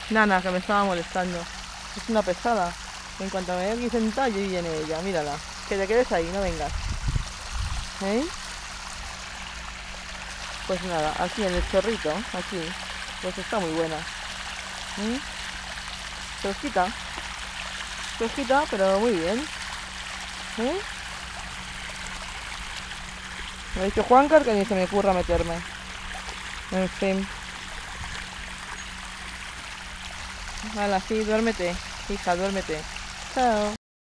Nana, que me estaba molestando. Es una pesada. En cuanto me vea aquí sentada, yo viene ella. Mírala. Que te quedes ahí, no vengas. ¿Eh? Pues nada, aquí en el chorrito, aquí. Pues está muy buena. ¿Mm? Fresquita. Fresquita, pero muy bien. ¿Eh? Me ha dicho Juancar que ni se me ocurra meterme. En fin. Hala, sí, duérmete. Hija, duérmete. Chao.